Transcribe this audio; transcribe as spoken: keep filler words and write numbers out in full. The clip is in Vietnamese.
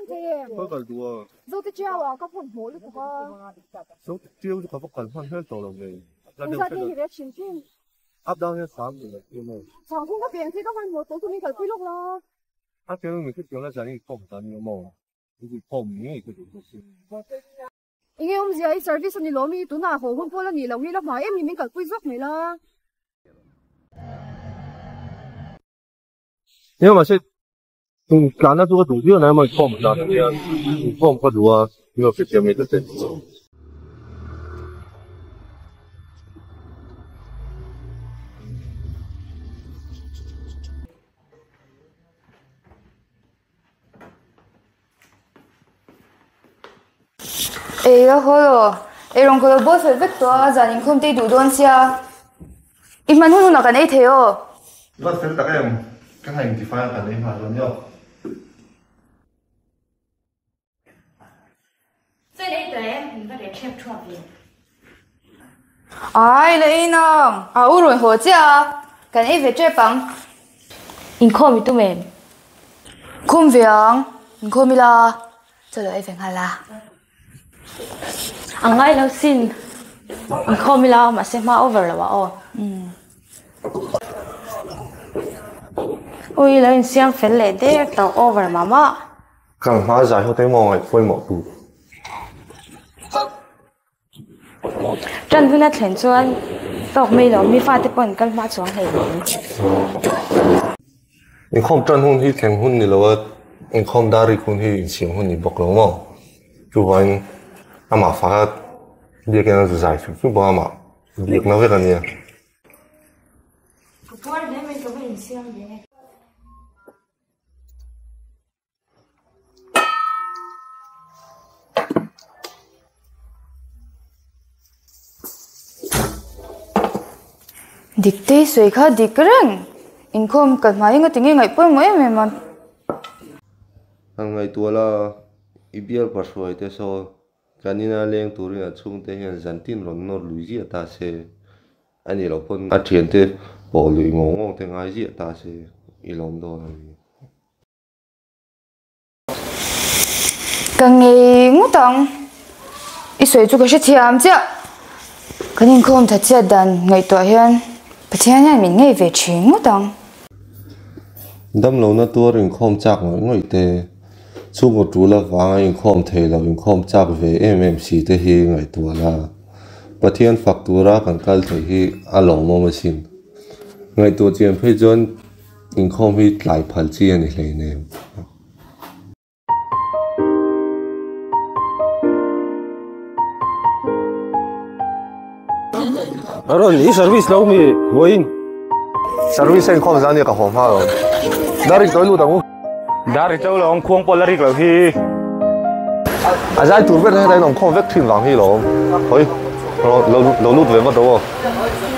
vấn đề có cần đùa dâu tết treo à các phần bố được không số tiêu cho các cần phân hết tổ đồng này chúng ta đi thì chuyển chuyển áp đau hết sáu người yêu này chẳng không có tiền thì các phần bố tôi tụi mình phải quy lúc lo áp tiêu mình cứပြောlà giải không cần nhiều mồ thì không nghĩ cái gì anh em gì ấy service anh lỗ mi tụi nào hồ không có là gì lòng đi lắm mà em thì mình cần quy lúc này là nếu mà sẽ揀得到個圖標呢，咪放唔到咁樣，放唔到啊，呢個直接咪得啫。 哎呀好咯，哎用佢個波水逼到啊，就連空地度多啲啊，一萬蚊那個你睇哦。 我識大家梗係唔知翻緊你下咁樣。 这里对，你把这吃不出来。 哎，你呢？啊，烏龍河啫啊，近呢邊最棒。 你看咪都沒？ 看唔樣，唔看咪啦，就嚟一份係啦。 ang ngay lâu xin, ang không lao mà xem mà over là bảo. Ôi lên xem phải lệ đấy tàu over mà mà. Càng hóa giải không thấy mò ngày phơi mỏ tù. Trần thu nát lên chuan, tàu mi đó mi pha tiếp bọn căn phát xuống hay anh không trần hôn thì thèm hôn thì là anh không đa đi hôn thì xiềng hôn thì bọc lắm mà. Chú anh ama phá việc cái nó giải phức phức bao mà việc nó việc là gì? Dikte suy khá dikreng, in không cần máy ngay tiếng ngày bữa mới mà mà. Hàng ngày tua là ibial par suai te so kanina leng turin achung te hian zantin ron nor lui ji ta se ani lo pon a thian te bo lui ngong ngong te ngai ji ta se ilom do ani càng ngày ngủ tòng ít suy chú cái sự thiam chứ cái nên không thật chết đàn ngày tuổi hiền bất thiện nhà mình ngay về chuyện ngủ tòng đâm lâu na tua rin khom chak ngoi ngoi te chung một chú là vàng anh không thể là anh không chắc về em em xí thế hi ngày tua là bất thiên phật tua ra cần cal thế hi alo mà mà xin ngày tua chuyện phải chọn anh không biết lại phật chi anh này nè rồi ní service lâu mi vui service anh không dám đi cả phòng pha rồi đã đi tới luôn đâu Dari cháu là ông khuôn polarik là khi à giải tụi bên này đây nó không vết thuyền vàng hi rồi thôi lâu lâu lâu lút về mất đâu